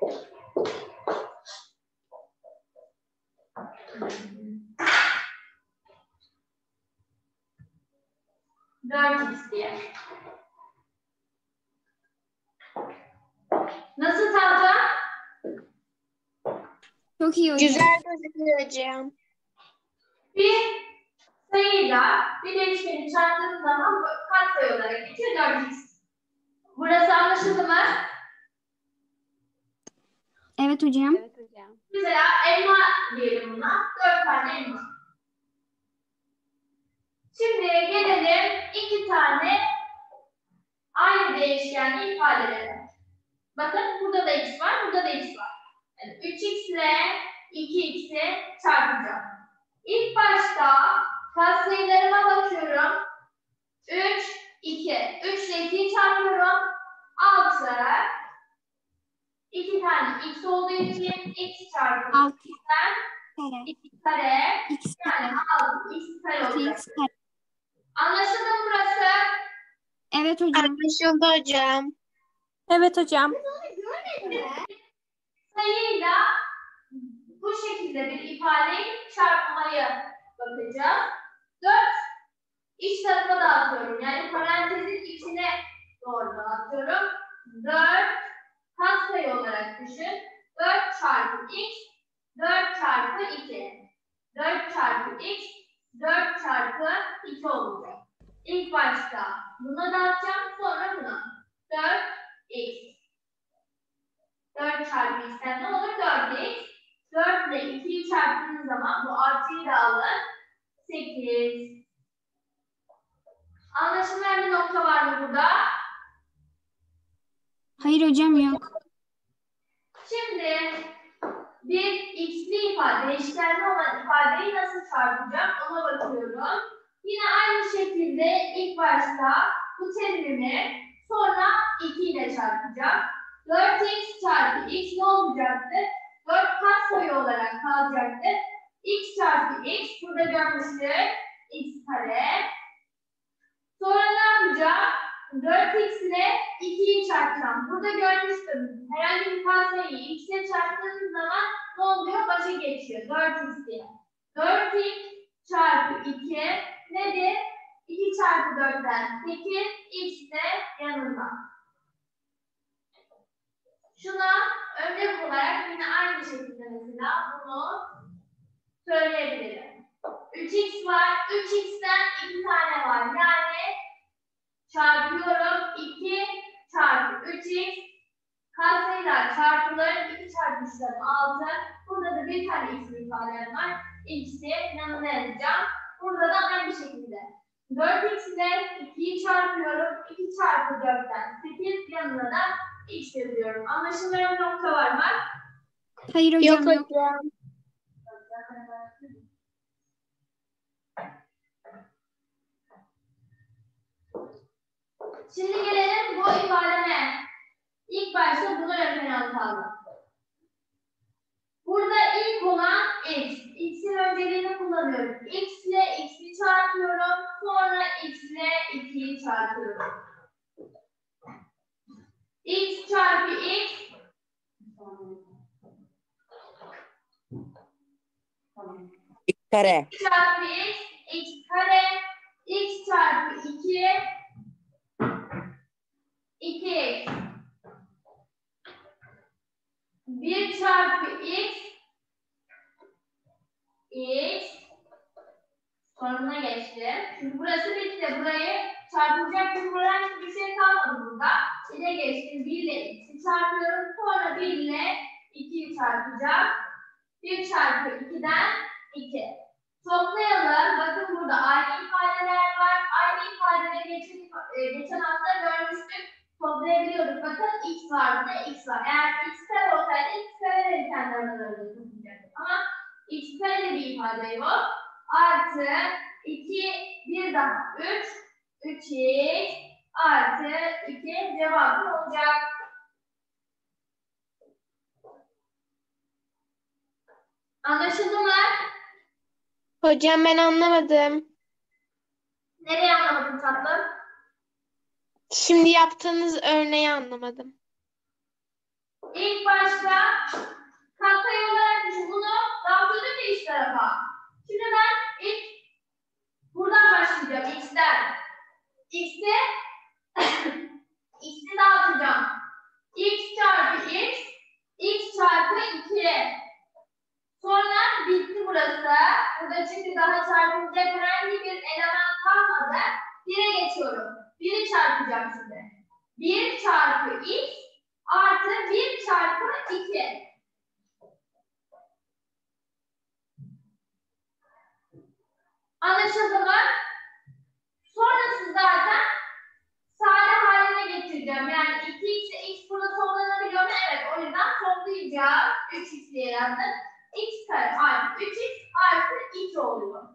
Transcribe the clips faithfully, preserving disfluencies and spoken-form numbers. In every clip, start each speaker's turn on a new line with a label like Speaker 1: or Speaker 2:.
Speaker 1: dört x diye. Nasıl tahta?
Speaker 2: Çok iyi hocam.
Speaker 3: Güzel gözüküyor hocam.
Speaker 1: Bir sayıyla bir değişkeni çarptığınız zaman katsayı olarak geçiyor dört x. Burası anlaşıldı mı?
Speaker 2: Evet hocam.
Speaker 3: Evet hocam.
Speaker 1: Mesela elma diyelim buna. dört tane elma. Şimdi gelelim iki tane aynı değişkenli ifadelere. Bakın burada da x var, burada da x var. Yani üç x ile iki x'i çarpacağım. İlk başta katsayılarıma bakıyorum. üç, iki. üç ile ikiyi çarpıyorum. altı. iki tane x olduğu için x çarpı
Speaker 2: altı
Speaker 1: x'ten
Speaker 2: kare.
Speaker 1: iki kare.
Speaker 2: X
Speaker 1: Yani
Speaker 2: kare.
Speaker 1: altı x kare olacak.
Speaker 2: X kare.
Speaker 1: Anlaşıldı mı burası?
Speaker 2: Evet hocam.
Speaker 3: Anlaşıldı hocam.
Speaker 2: Evet hocam.
Speaker 1: Sayıyla bu şekilde bir ifadeyi çarpmaya bakacağız. dört iç tarafa dağıtıyorum. Yani parantezin içine doğru dağıtıyorum. dört katsayı olarak düşün. dört çarpı x, dört çarpı iki. dört çarpı x, dört çarpı iki olacak. İlk başta buna dağıtacağım, sonra buna. dört x. dört çarpı x'ten ne olur? dört x. dört ile ikiyi çarptığınız zaman bu artıyı da alın. sekiz. Anlaşılmayan bir nokta var mı burada?
Speaker 2: Hayır hocam yok.
Speaker 1: Şimdi bir x'li ifade, değişkenli olan ifadeyi nasıl çarpacağım ona bakıyorum. Yine aynı şekilde ilk başta bu terimimi sonra iki ile çarpacağım. dört x çarpı x ne olacaktı? dört katsayı olarak kalacaktı. X çarpı x burada görmüştük. X kare. Sonra ne yapacağım? dört x ile ikiyi çarpacağım. Burada görmüştüm. Herhangi bir katsayıyı x ile çarptığınız zaman ne oluyor? Başa geçiyor. dört x diye. dört x çarpı iki nedir? iki çarpı dörtten sekiz. X de yanında. Şuna örnek olarak yine aynı şekilde mesela bunu söyleyebilirim. üç x var. üç x'ten iki tane var. Yani çarpıyorum. iki çarpı üç x katsayılar çarpılır. iki çarpı üçten altı. Burada da bir tane x ifadem var. X'i yanına yazacağım. Burada da aynı şekilde. dört x ile ikiyi çarpıyorum. iki çarpı dörtten sekiz yanına da x yazıyorum. Anlaşılmayan bir nokta var mı?
Speaker 2: Hayır hocam
Speaker 3: Yok
Speaker 2: yok.
Speaker 3: hocam.
Speaker 1: Şimdi gelelim bu ifademe. İlk başta bunu referans aldım. Burada ilk olan x. X'in önceliğini kullanıyorum. X ile x'i çarpıyorum. Sonra x ile ikiyi çarpıyorum. X çarpı x.
Speaker 4: X kare.
Speaker 1: X çarpı x. X kare. X çarpı iki. iki x. bir çarpı x. X. Sonuna geçtim. Şimdi burası bitti. Burayı çarpılacak bir buradan bir şey kalmadı burada. İle geçtim. bir ile x'i çarpıyorum. Sonra bir ile ikiyi çarpacağım. bir çarpı ikiden iki. Toplayalım. Bakın burada aynı ifadeler var. Aynı ifadeleri geçen, e, geçen hafta görmüştük. Toplayabiliyorduk. Bakın x var burada, x var. Eğer x kare olsaydı x kareleri kendi aralarında toplayacaktık. Ama x kareli bir ifade yok. Artı iki, bir daha üç. üç x artı iki cevabı olacak. Anlaşıldı mı?
Speaker 3: Hocam ben anlamadım.
Speaker 1: Nereye anlamadın tatlım?
Speaker 3: Şimdi yaptığınız örneği anlamadım.
Speaker 1: İlk başta katsayı olarak düşün. Bunu dağıtıyorduk ya iç tarafa. Şimdi ben ilk buradan başlayacağım. X'ten. X'e X'i dağıtacağım. X çarpı X, X çarpı iki. Sonra bitti burası. Burada çünkü daha çarpılacak herhangi bir eleman kalmadı. bire geçiyorum. biri çarpacağım şimdi. bir çarpı X artı bir çarpı iki. Anlaşıldı mı? Sonrası zaten sade haline getireceğim. Yani iki x'e x burada toplanabiliyor mu? Evet. O yüzden toplayacağım. üç x diye yazdım. X kare artı üç x artı iki oluyor.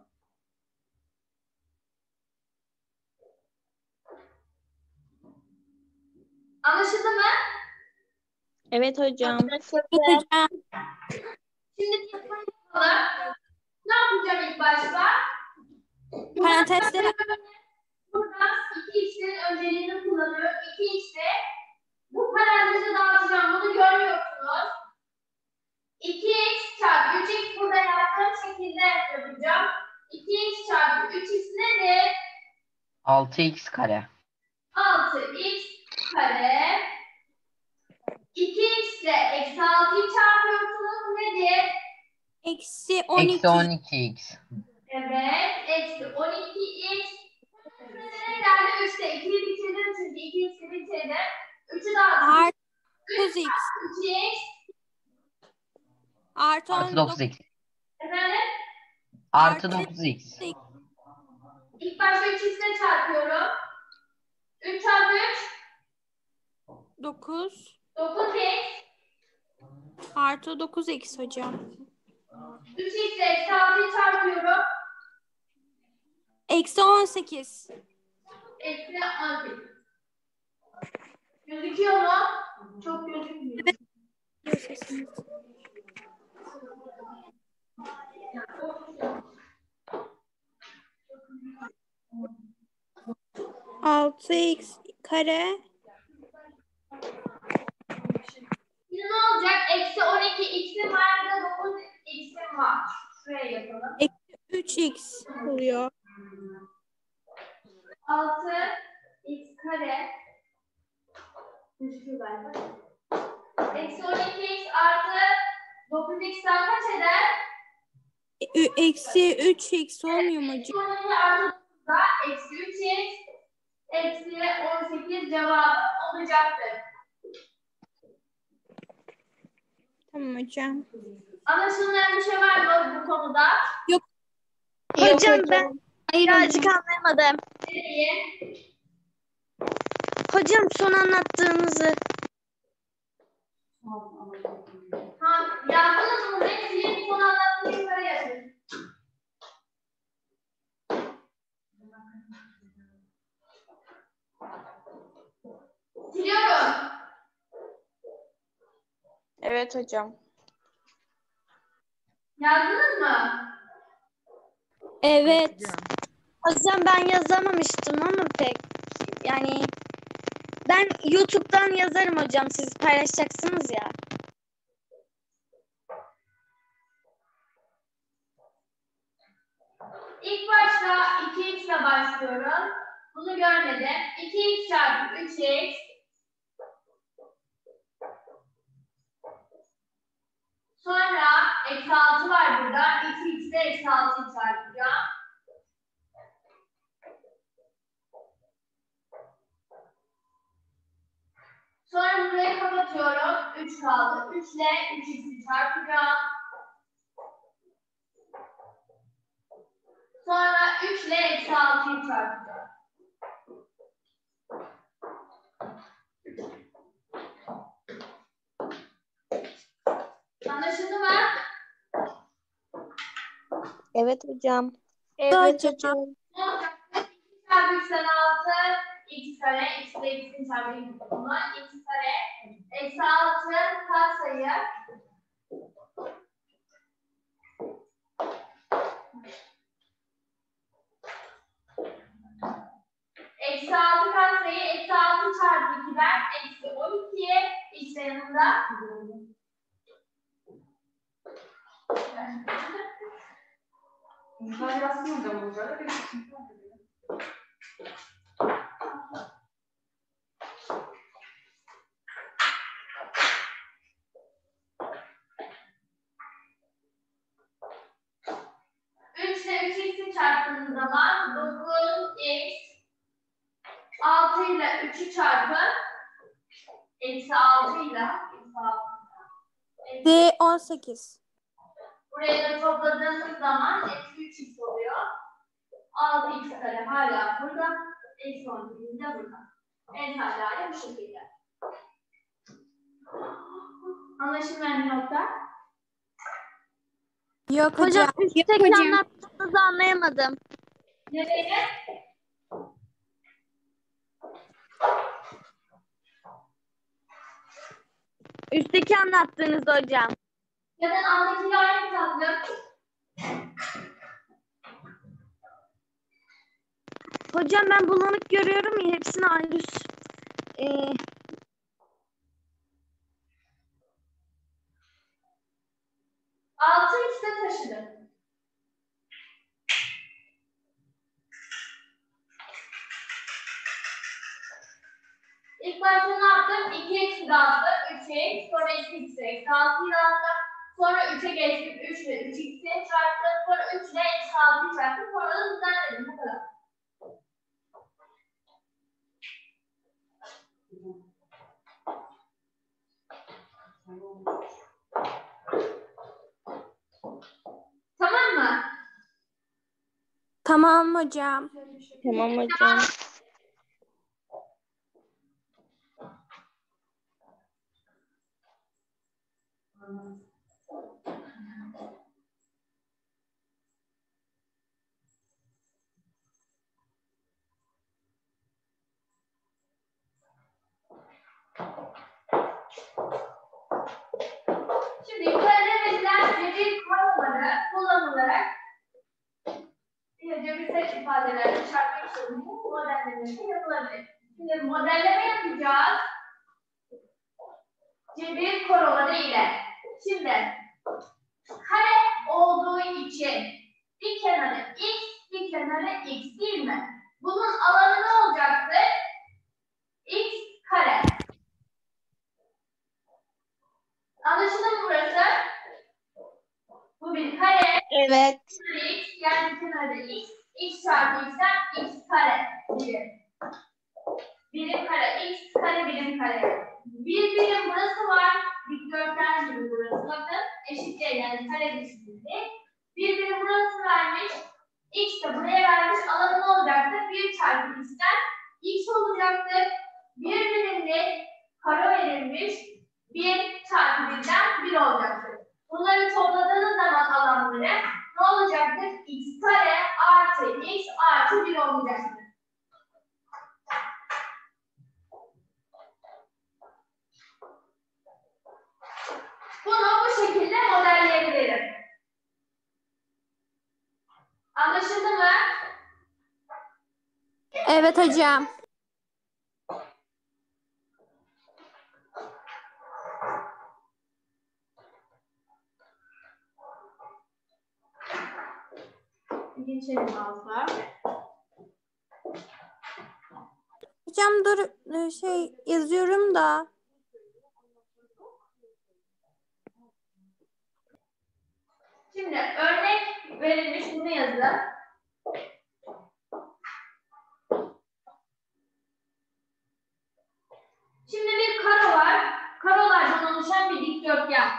Speaker 1: Anlaşıldı mı?
Speaker 2: Evet hocam.
Speaker 3: Anlaşıldı.
Speaker 2: Evet hocam.
Speaker 1: Şimdi yapalım. Ne yapacağım ilk başta?
Speaker 2: Parantezleri
Speaker 1: Burada iki x'in önceliğini kullanıyorum. iki x'e bu parantezi dağıtacağım. Bunu görmüyorsunuz. iki x çarpı üç x burada yaptığım şekilde yapacağım. iki x çarpı üç x nedir?
Speaker 4: altı x kare.
Speaker 1: altı x kare. iki x ile eksi altıyı çarpıyorsunuz. Nedir?
Speaker 2: eksi on iki.
Speaker 4: Eksi on iki x.
Speaker 1: Evet. Eksi on iki x. Yani üçte ikiyi bitirdim çünkü iki x'i bitirdim. üçü dağıtdım.
Speaker 2: Artı dokuz x.
Speaker 1: üç x.
Speaker 2: Artı
Speaker 4: Artı
Speaker 2: on
Speaker 4: dokuz
Speaker 2: dokuz.
Speaker 4: x.
Speaker 1: Efendim?
Speaker 4: Artı
Speaker 2: Artı
Speaker 4: dokuz x.
Speaker 1: İlk başta üç x'le çarpıyorum. üç çarpı üç.
Speaker 2: dokuz.
Speaker 1: dokuz x.
Speaker 2: Artı dokuz x hocam.
Speaker 1: üç x ile eksi altıyı çarpıyorum.
Speaker 2: Eksi on sekiz.
Speaker 1: Eksi on sekiz. Gözüküyor mu? Çok gözükmüyor.
Speaker 2: altı x kare.
Speaker 1: Şimdi ne olacak? Eksi on iki x'im var. Bir de dokuz x'im var. Şuraya yapalım.
Speaker 2: üç x oluyor.
Speaker 1: altı x kare. Gözüküyor galiba. Eksi on iki x artı dokuz x'ten kaç eder?
Speaker 2: Ü- Eksi üç x olmuyor mu hocam?
Speaker 1: Eksi on iki artı dokuzda eksi üç x eksi on sekiz cevabı olacaktır.
Speaker 2: Tamam hocam.
Speaker 1: Anlaşılmayan bir şey var mı bu konuda?
Speaker 2: Yok.
Speaker 3: Hocam ben
Speaker 2: Hayır
Speaker 3: birazcık anlayamadım.
Speaker 1: Nereye?
Speaker 3: Hocam son anlattığınızı.
Speaker 1: Ha, yazdınız mı? Ben size bir konu anlattığım yukarı yazın. Siliyorum.
Speaker 3: Evet hocam.
Speaker 1: Yazdınız mı?
Speaker 2: Evet.
Speaker 3: Hocam ben yazamamıştım ama pek. Yani ben YouTube'dan yazarım hocam. Siz paylaşacaksınız ya.
Speaker 1: İlk başta iki x ile başlıyorum. Bunu görmedim. iki x çarpı üç x sonra eksi altı var burada. iki x ile eksi altıyı çarpacağım. Sonra burayı kapatıyorum. üç kaldı. üç ile üç x'i çarpacağım. Sonra üç ile eksi altıyı çarpacağım. Anlaşıldı mı?
Speaker 3: Evet hocam.
Speaker 2: Evet hocam.
Speaker 1: Ne olacak? iki çarpı üçten altı, x kare, x ile x'in çarpı bunu, x kare, eksi altı katsayı. Eksi altı katsayı, eksi altı çarpı ikiden eksi on iki, x'lerin çarptığında üç ile üç x'i çarptığınız zaman dokuz x altı ile üçü çarpın eksi altı ile
Speaker 2: D on sekiz.
Speaker 1: buraya da topladığınız zaman eksi üç x oluyor. altı x kare hala burada. Eksi on sekiz de burada. En hala bu şekilde. Anlaşılmayan bir nokta.
Speaker 2: Yok hocam.
Speaker 3: Hocam
Speaker 2: Yok
Speaker 3: üstteki
Speaker 2: hocam.
Speaker 3: anlattığınızı anlayamadım.
Speaker 1: Nereye?
Speaker 3: Üstteki anlattığınızı hocam.
Speaker 1: Zaten alttakiyle aynı tatlım.
Speaker 3: Hocam ben bulanık görüyorum ya hepsini aynı üst. Ee,
Speaker 1: altı x'e taşıdım. İlk başta ne yaptım? iki x'i dağıttım. üç x. Sonra iki x'i eksi altıyı dağıttım. Sonra üçe geçtim. üç ile üç x'i çarptım. Sonra üç ile eksi altıyı çarptım. Sonra da düzenledim. Bu kadar. Tamam mı?
Speaker 2: Tamam hocam.
Speaker 3: tamam hocam.
Speaker 1: Şimdi yukarıda verilen cebir kuralları kullanılarak cebirsel ifadelerle çarpma işlemini modellemesi yapılabilir. Şimdi modelleme yapacağız. Cebir kuralları ile. Şimdi kare olduğu için bir kenarı x, bir kenarı x değil mi? Bunun alanı ne olacaktır? X kare. Anlaşıldı mı burası? Bu bir kare.
Speaker 3: Evet.
Speaker 1: X yani kenarda x. X çarpı x'ten x kare. Birim. Birim kare. X kare birim kare. Bir birim burası var. Dikdörtgen gibi burası. Bakın eşitliğe yani kare dişliğinde. Bir birim burası vermiş. X de buraya vermiş. Alanı ne olacaktır? bir çarpı x'ten x olacaktır. Bir birimde kare verilmiş. bir çarpı birden bir olacaktır. Bunları topladığınız zaman alanları ne olacaktır? X kare artı x artı bir olacaktır. Bunu bu şekilde modelleyebilirim. Anlaşıldı mı?
Speaker 2: Evet hocam.
Speaker 1: Geçelim alta.
Speaker 2: Hocam dur e, şey yazıyorum da.
Speaker 1: Şimdi örnek verilmiş bunu yazın. Şimdi bir karo var. Karolardan oluşan bir dikdörtgen.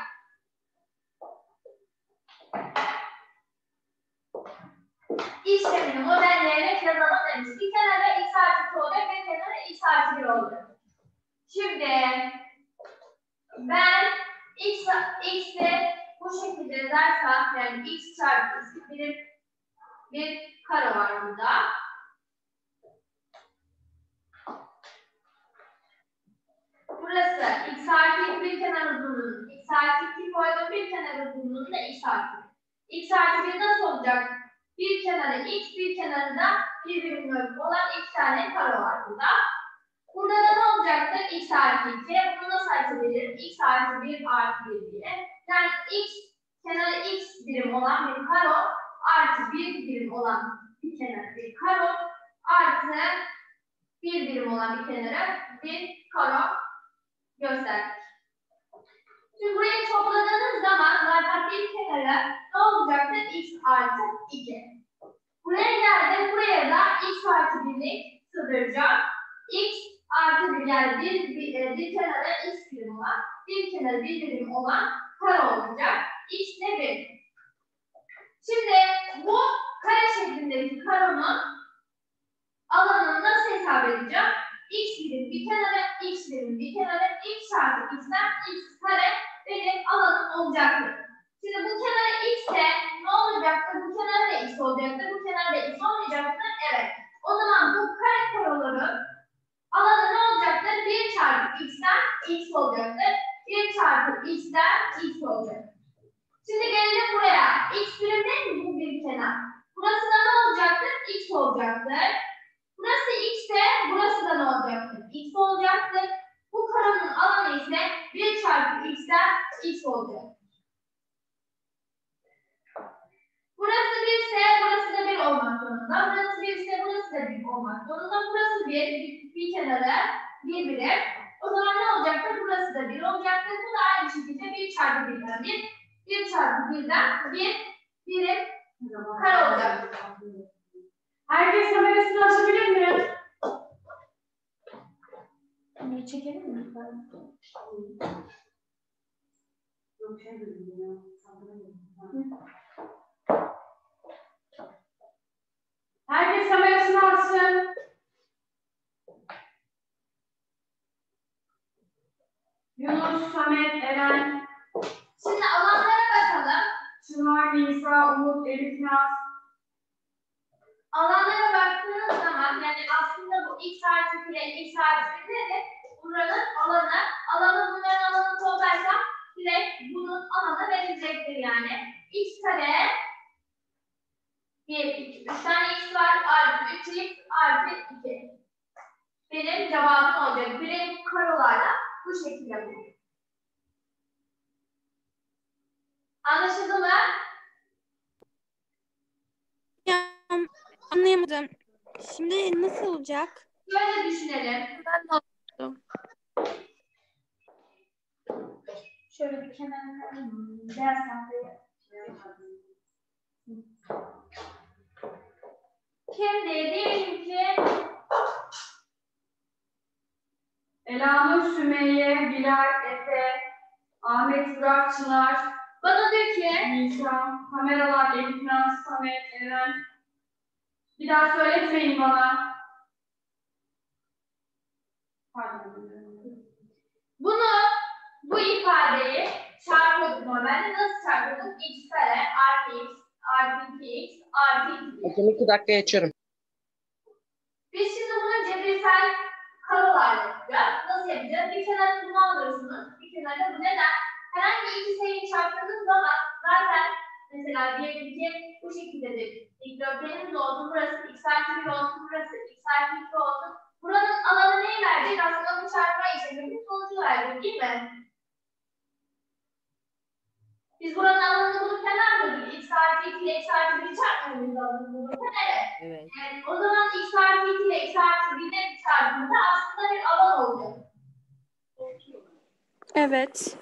Speaker 1: İşlemini modelleyerek yazalım demiş. Bir kenara x artı iki olacak ve kenara x artı bir olacak. Şimdi ben x, x'i bu şekilde yazarsam yani x çarpı x bir, bir karo var burada. Burası x artı iki bir kenar uzunluğunun x artı iki koydum bir kenar uzunluğunun da x artı bir. X artı bir nasıl olacak? Bir kenarı x, bir kenarında bir birim ölçü olan iki tane karo var burada. Bu Burada da ne olacaktır? X artı iki. Bunu nasıl açabilirim? X artı bir artı bir diye. Yani x kenarı x birim olan bir karo artı bir birim olan bir kenarı bir karo artı bir birim olan bir kenarı bir karo gösterdik. Şimdi burayı topladığınız zaman zaten bir kenarı ne olacaktır? X artı iki. Buraya geldim. Buraya da x artı birlik sığdıracağım. X artı bir yani bir, bir, bir kenarı x birim olan, bir kenarı bir birim olan kare olacak. X de bir. Şimdi bu kare şeklindeki karonun alanını nasıl hesap edeceğim? X birim bir kenarı, x birim bir kenarı, x çarpı x'ten x kare benim alanım olacaktır. Şimdi bu kenara x ise ne olacaktır? Bu kenara da x olacaktır. Bu kenara da x olmayacaktır. Evet. O zaman bu kare karoların alanı ne olacaktır? bir çarpı x'ten x olacaktır. bir çarpı x'ten x olacaktır. Şimdi gelelim buraya. X birim değil mi bu bir kenar? Burası da ne olacaktır? X olacaktır. Burası x ise burası da ne olacaktır? X olacaktır. Bu karonun alanı ise bir çarpı x'ten x olacaktır. Burası bir ise burası da bir olmak zorunda. Burası bir ise burası da bir olmak zorunda. Burası bir, bir, bir kenara bir birim. O zaman ne olacaktır? Burası da bir olacaktır. Bu da aynı şekilde bir çarpı birden bir, bir çarpı birden bir birim kare olacaktır.
Speaker 5: Herkes kamerasını açabilir mi?
Speaker 1: Bunu çekelim mi?
Speaker 5: Yok şey dedim ya. Herkes kamerasını açsın. Yunus, Samet, Eren,
Speaker 1: Şimdi alanlara bakalım.
Speaker 5: Çınar, Nisa, Umut, Elif, Naz.
Speaker 1: Alanlara baktığınız zaman yani aslında bu x artı bir ile x artı bir de buranın alanı. Alanı bunların alanını toplarsam direkt bunun alanı verilecektir yani. X kare bir, iki, üç tane x var artı üç x artı iki. Benim cevabım olacak. Birim karolarla bu şekilde bu. Anlaşıldı mı?
Speaker 2: Hocam anlayamadım. Şimdi nasıl olacak?
Speaker 1: Şöyle düşünelim.
Speaker 2: Ben de anladım.
Speaker 1: Şöyle bir kenarına beyaz tahtaya. Şimdi diyelim ki
Speaker 5: Elanur, Sümeyye, Bilal, Efe, Ahmet, Burak, Çınar,
Speaker 1: bana diyor ki
Speaker 5: Nisa, kameralar, Elif, Naz, Samet, Eren. Bir daha söyletmeyin bana. Pardon.
Speaker 1: bunu bu ifadeyi çarpıyorduk normalde. Nasıl çarpıyorduk? X kare artı x artı iki x artı iki.
Speaker 6: Hocam iki dakika geçiyorum.
Speaker 1: Biz şimdi bunu cebirsel karolarla yapacağız. Nasıl yapacağız? Bir kenarını bunu alırsınız. Bir kenarda bu neden? Herhangi iki sayıyı çarptığınız zaman zaten mesela diyelim ki bu şekildedir. Dikdörtgenimiz olsun. Burası x artı bir olsun. Burası x artı iki olsun. Buranın alanı neyi verecek? Aslında bu çarpma işleminin sonucu verecek değil mi? Biz buranın alanını bulurken ne yapıyorduk? X artı iki ile x artı bir çarpmamız alanını bulurken evet.
Speaker 6: Evet.
Speaker 1: Evet. O zaman x artı iki ile x artı bir'in çarpımında aslında bir alan olacak.
Speaker 2: Evet.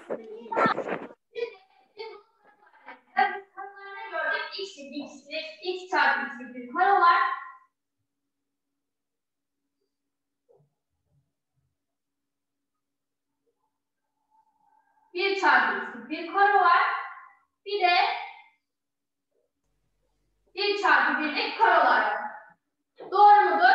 Speaker 1: Bunları gördük. X, x, x çarpı x bir karolar. Bir çarpı x bir karo var. Bir de bir çarpı birlik karolar var. Doğru mudur?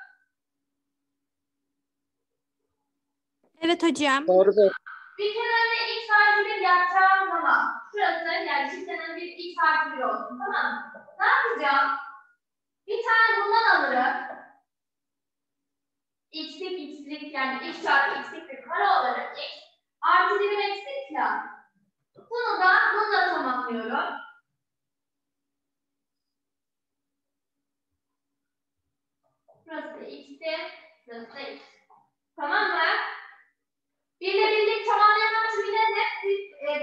Speaker 2: Evet hocam.
Speaker 6: Doğru da
Speaker 1: Bir kenarına x artı bir yapacağım zaman şurası yani şu kenarın bir x artı bir olsun tamam mı? Ne yapacağım? Bir tane bundan alırım. X'lik x'lik yani x çarpı x'lik bir kare olarak x artı birim eksik ya. Bunu da bununla tamamlıyorum. Burası da x'ti. Burası da x.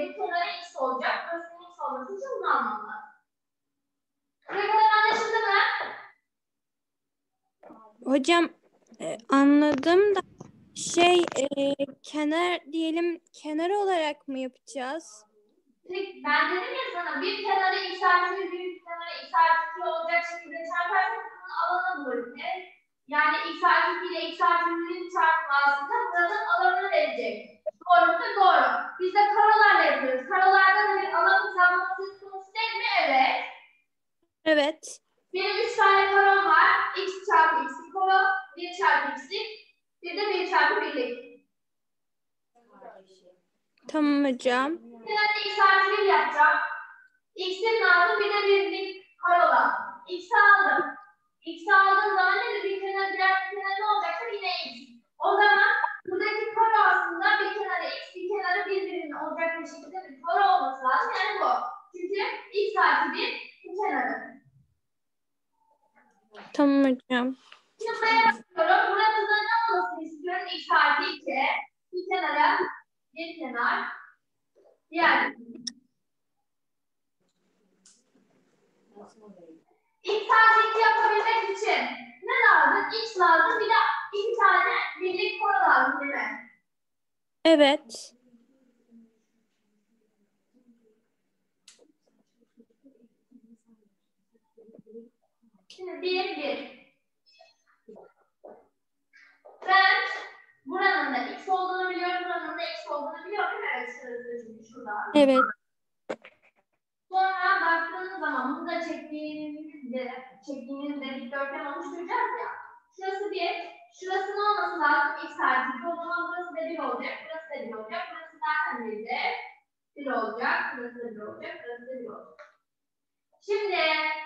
Speaker 1: bir kenarı x olacak. Burasının x olması için bunu almam lazım. Buraya kadar anlaşıldı mı?
Speaker 2: Hocam e, anladım da şey e, kenar diyelim kenar olarak mı yapacağız?
Speaker 1: Peki, ben dedim ya sana bir kenarı x artı bir, bir kenarı x artı iki olacak şekilde çarparsak bunun alanı buluruz. Evet. Yani x artı iki ile x artı birin çarpımı aslında buranın alanını verecek. Doğru mu? Doğru. Biz de karolarla yapıyoruz. Karolarda da bir alan hesablaması söz konusu değil mi? Evet.
Speaker 2: Evet.
Speaker 1: Benim üç tane karom var. X çarpı x'lik karo, bir çarpı x'lik, bir de bir çarpı birlik.
Speaker 2: Tamam hocam.
Speaker 1: Kenarda x artı bir yapacağım. X'in aldım, bir de birlik karola. X'i aldım. X'i aldığım zaman ne de bir kenar, diğer bir kenar ne olacaksa yine x. O zaman buradaki karo aslında bir kenarı x, bir kenarı birbirinin olacak bir şekilde bir karo olması lazım. Yani bu. Çünkü x artı bir bir kenarı.
Speaker 2: Tamam hocam.
Speaker 1: Şimdi buraya bakıyorum. Burada da ne olmasını istiyorum? X artı iki. Bir kenara bir kenar. Diğer X artı iki yapabilmek için ne lazım? X lazım. Bir de iki tane birlik koro lazım değil mi?
Speaker 2: Evet.
Speaker 1: Şimdi bir, bir. Ben buranın da x olduğunu biliyorum, buranın da x olduğunu biliyorum. Evet, şurası çünkü şurada.
Speaker 2: Evet.
Speaker 1: Sonra baktığınız zaman bunu da çektiğinizde, çektiğinizde dikdörtgen oluşturacağız ya. Şurası bir, şurası ne olması lazım? X artı iki. O zaman burası da bir olacak, burası da bir olacak. Burası zaten bir de bir olacak, burası da bir olacak, burası da bir olacak. Şimdi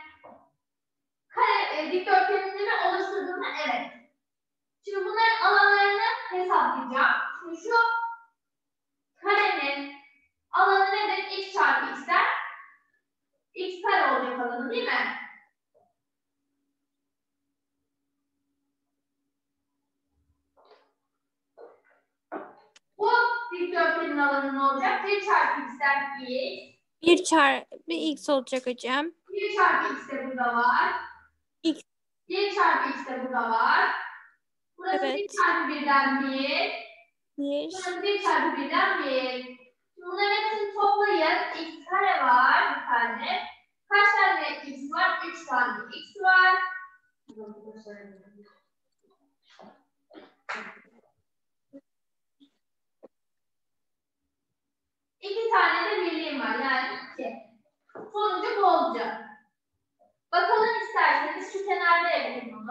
Speaker 1: kare, e, dikdörtgenimi oluşturduğumda evet. Şimdi bunların alanlarını hesaplayacağım. Şimdi şu karenin alanı nedir? X çarpı x'ten x kare olacak alanı değil mi? Bu dikdörtgenin alanı ne olacak? bir çarpı x'ten x.
Speaker 2: Bir çarpı x olacak hocam.
Speaker 1: bir çarpı x de burada var.
Speaker 2: X.
Speaker 1: bir çarpı x de burada var. Burası
Speaker 2: Evet.
Speaker 1: bir çarpı birden bir.
Speaker 2: Bir.
Speaker 1: Burası bir çarpı birden bir. Şimdi bunların hepsini toplayın. X kare var bir tane. Kaç tane x var? üç tane x var. İki tane de birliğim var. Yani iki. Sonucu bu olacak. Bakalım isterseniz şu kenarda yapayım bunu.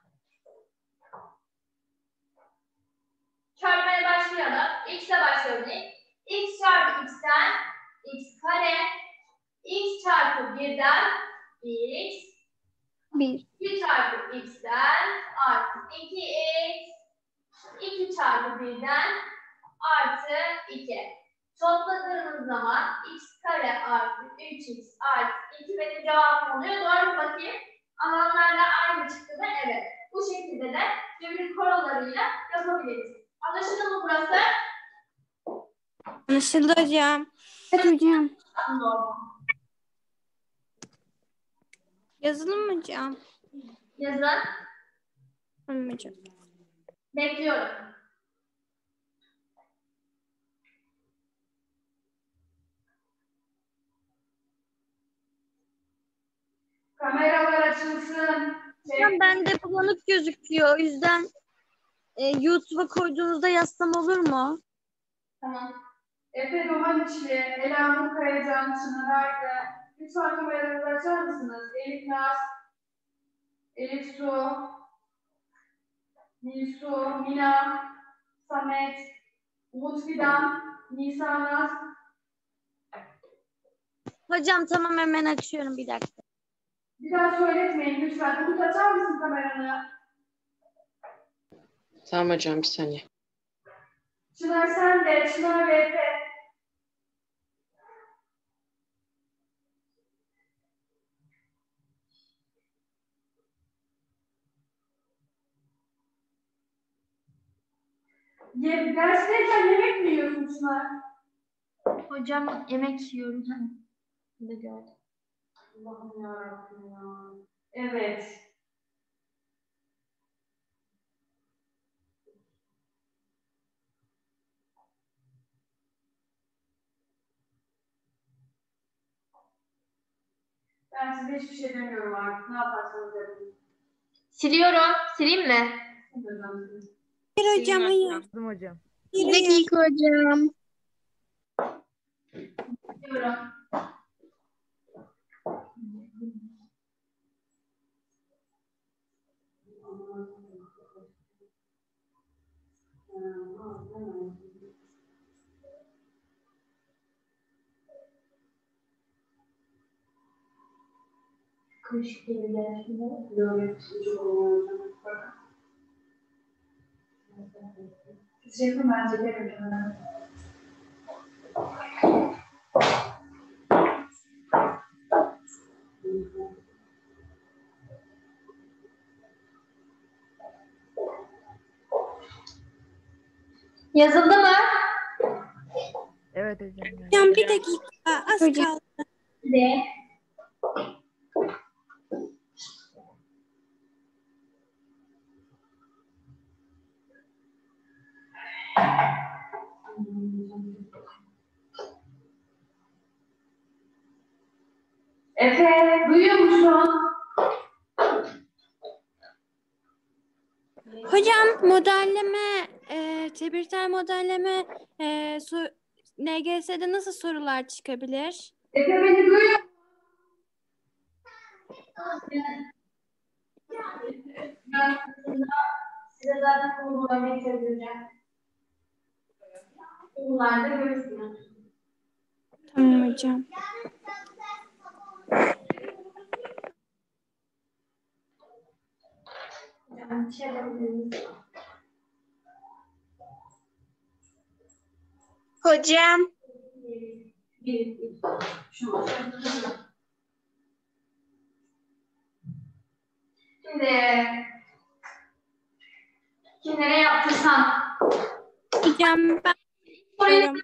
Speaker 1: Çarpmaya başlayalım. X'e başlayalım. X çarpı x'ten x kare. X çarpı birden x.
Speaker 3: Bir.
Speaker 1: bir çarpı x'ten artı iki x. iki çarpı birden artı iki. Topladığımız zaman x kare artı üç x artı iki benim cevabım oluyor. Doğru mu bakayım? Alanlarla aynı çıktı da evet. Bu şekilde de cebir korolarıyla yapabiliriz. Anlaşıldı mı burası?
Speaker 2: Anlaşıldı hocam.
Speaker 3: Evet hocam.
Speaker 1: Doğru.
Speaker 2: Yazılım mı hocam?
Speaker 1: Yazın.
Speaker 2: Tamam hocam.
Speaker 1: Bekliyorum. Kameralar açılsın.
Speaker 3: Hocam bende bulanık gözüküyor. O yüzden e, YouTube'a koyduğunuzda yazsam olur mu?
Speaker 1: Tamam.
Speaker 5: Efe Domaniçli, Elanur Kayacan, Çınar Arda. Lütfen kameranızı açar mısınız? Elif Naz, Elif Su, Nilsu, Mina, Samet, Umut Fidan, Nisa Naz.
Speaker 3: Hocam tamam hemen açıyorum bir dakika.
Speaker 5: Bir daha söyletmeyin lütfen. Umut açar mısın kameranı?
Speaker 6: Tamam hocam bir saniye.
Speaker 5: Çınar sen de, Çınar ve Efe. Ye, dersteyken yemek mi yiyorsun Çınar?
Speaker 1: Hocam yemek yiyorum. Bunu da gördüm.
Speaker 5: Allah'ım yarabbim ya. Evet. Ben size hiçbir şey demiyorum artık. Ne yaparsanız yapın.
Speaker 1: Siliyorum. Sileyim mi?
Speaker 5: Hocam siz.
Speaker 2: Hayır hocam, hayır.
Speaker 6: Yazdım hocam.
Speaker 2: Hayır, hayır.
Speaker 3: hocam.
Speaker 1: Siliyorum. Kış gibi geldiğinde
Speaker 5: Böyle çocuk olmalı. Bakın. Siz yapın, ben çekerim.
Speaker 1: yazıldı mı?
Speaker 6: Evet hocam.
Speaker 2: Hocam bir dakika, az kaldı.
Speaker 1: De.
Speaker 5: Efe, duyuyor musun?
Speaker 2: Hocam modelleme, e, tebrikler modelleme, e, so- N G S'de nasıl sorular çıkabilir?
Speaker 5: Efe beni duyuyor musun?
Speaker 1: Ben size zaten uygulamayı çözeceğim. Bunlarda görürsünüz.
Speaker 2: Tamam hocam.
Speaker 1: Yani bir şey yapabiliriz.
Speaker 3: Hocam.
Speaker 1: Bir, iki, şu. Şimdi kimlere yaptırsan?
Speaker 2: Hocam ben
Speaker 1: Soruyu
Speaker 2: diyorum.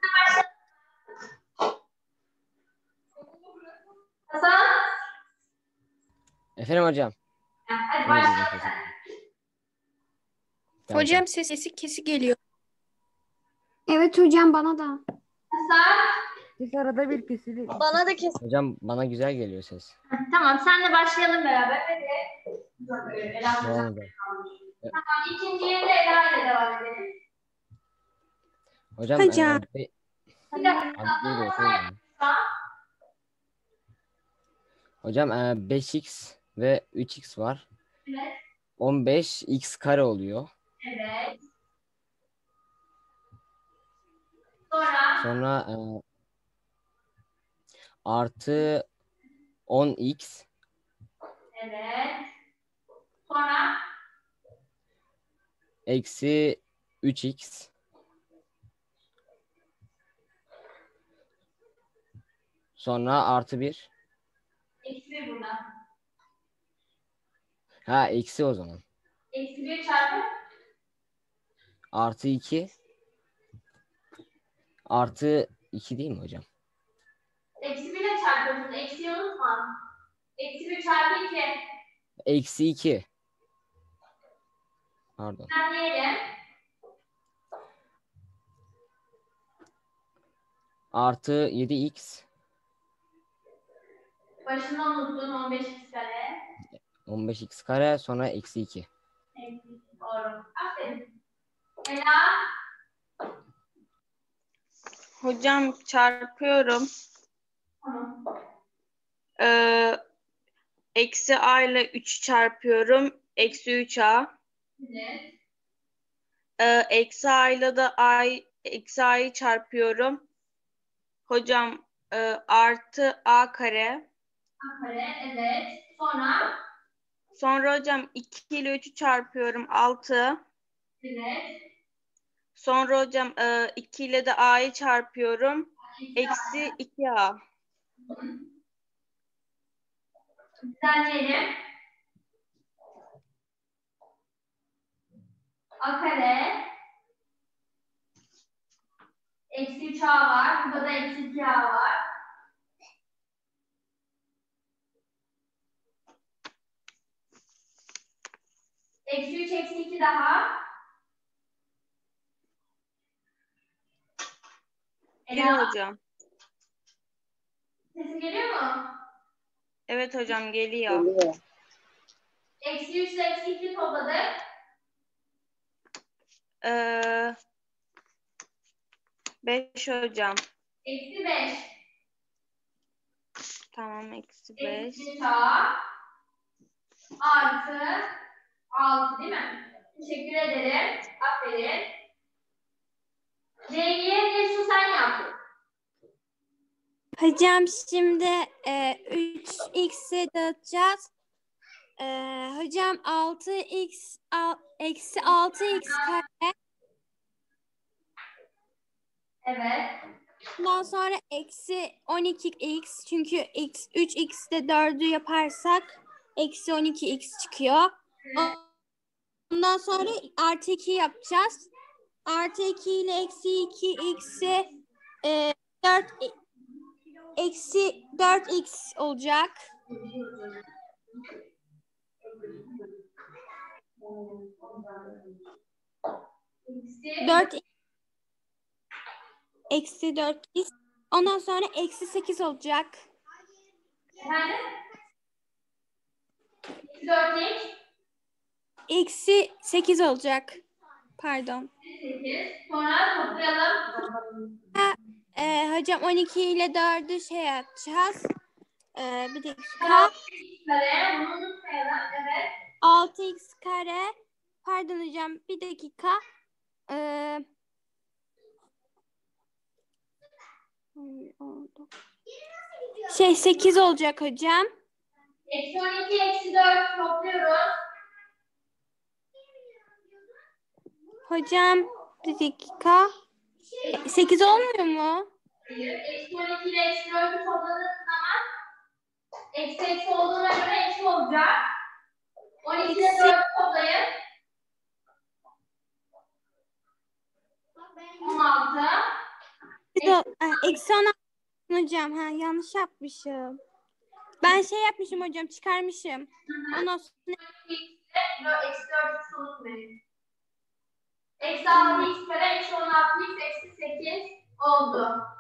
Speaker 1: Hasan.
Speaker 7: Efendim hocam.
Speaker 1: Hadi
Speaker 7: Ne
Speaker 1: başla.
Speaker 7: diyeceğim kesin? Tamam,
Speaker 2: Hocam sesi kesi geliyor.
Speaker 8: Evet hocam, bana da.
Speaker 1: Hasan.
Speaker 6: Ses arada bir kesili.
Speaker 3: Bana da kes.
Speaker 7: tamam. Hocam bana güzel geliyor ses.
Speaker 1: Tamam, senle başlayalım beraber. Hadi. Ela
Speaker 7: Tamam
Speaker 1: hocam.
Speaker 7: hocam.
Speaker 1: Tamam, ikinciye de Ela ile devam edelim.
Speaker 7: Hocam,
Speaker 2: Hocam.
Speaker 7: e, be-
Speaker 1: Bir dakika.
Speaker 7: Abi, dur, dur, okuyayım ben. Hocam e, beş x ve üç x var.
Speaker 1: Evet.
Speaker 7: on beş x kare oluyor.
Speaker 1: Evet. Sonra
Speaker 7: Sonra e, artı on x
Speaker 1: evet. Sonra
Speaker 7: eksi üç x sonra artı bir.
Speaker 1: eksi bir burada.
Speaker 7: Ha, eksi o zaman.
Speaker 1: Eksi bir çarpı
Speaker 7: Artı iki artı iki değil mi hocam?
Speaker 1: eksi bir ile çarpıyorsun. Eksiyi unutma. Eksi bir çarpı iki.
Speaker 7: Eksi iki. Pardon.
Speaker 1: Ben diyelim.
Speaker 7: Artı yedi x
Speaker 1: Başında unuttun on beş x kare.
Speaker 7: on beş x kare sonra eksi iki.
Speaker 1: Eksi iki. Doğru. Aferin. Ela.
Speaker 3: Hocam çarpıyorum.
Speaker 1: Tamam.
Speaker 3: Ee, eksi a ile üç çarpıyorum. Eksi üç a.
Speaker 1: Evet.
Speaker 3: Ee, eksi a ile de a, eksi a'yı çarpıyorum. Hocam e, artı a kare.
Speaker 1: A kare. Evet. Sonra
Speaker 3: Sonra hocam iki ile üçü çarpıyorum. altı.
Speaker 1: evet.
Speaker 3: Sonra hocam e, iki ile de a'yı çarpıyorum. Eksi iki a.
Speaker 1: Düzenleyelim. A kare Eksi üç a var. Burada da eksi iki a var. Eksi üç, eksi iki daha.
Speaker 3: Geliyor
Speaker 1: Ela,
Speaker 3: hocam.
Speaker 1: sesim geliyor mu?
Speaker 3: Evet hocam geliyor.
Speaker 1: Eksi üç ile eksi iki topladık.
Speaker 3: Ee, beş hocam.
Speaker 1: Eksi beş.
Speaker 3: Tamam eksi beş.
Speaker 1: Eksi üç a artı altı değil mi? Teşekkür ederim. Aferin. C'ye Resul sen yap.
Speaker 2: Hocam şimdi e, üç x'i dağıtacağız. E, hocam altı x al, eksi altı x kare.
Speaker 1: Evet.
Speaker 2: Ondan sonra eksi on iki x. Çünkü x, üç x'te dördü yaparsak eksi on iki x çıkıyor. Ondan sonra artı iki yapacağız. Artı iki ile eksi iki x'i e, dört eksi dört x olacak. dört eksi dört x. Ondan sonra eksi sekiz olacak.
Speaker 1: Efendim? Eksi dört x.
Speaker 2: Eksi sekiz olacak. Pardon.
Speaker 1: sekiz. Sonra toplayalım.
Speaker 2: Ee, hocam on iki ile dördü şey yapacağız. Ee, bir dakika.
Speaker 1: altı x kare. Bunu unutmayalım. Evet.
Speaker 2: altı x kare. Pardon hocam bir dakika. Ee, şey sekiz olacak hocam.
Speaker 1: Eksi on iki, eksi dört topluyoruz.
Speaker 2: Hocam bir dakika. sekiz olmuyor mu?
Speaker 1: Hayır. Eksi on iki ile eksi dördü topladığınız zaman eksi eksi olduğuna göre eksi olacak. on iki ile
Speaker 2: Eksi-
Speaker 1: dördü toplayın. on altı.
Speaker 2: Sekiz ol- ah, eksi on altı hocam. Ha, yanlış yapmışım. Ben şey yapmışım hocam çıkarmışım. Ondan sonra
Speaker 1: Eksi dört x unutmayın. Eksi altı x kare, eksi on altı x, eksi sekiz oldu.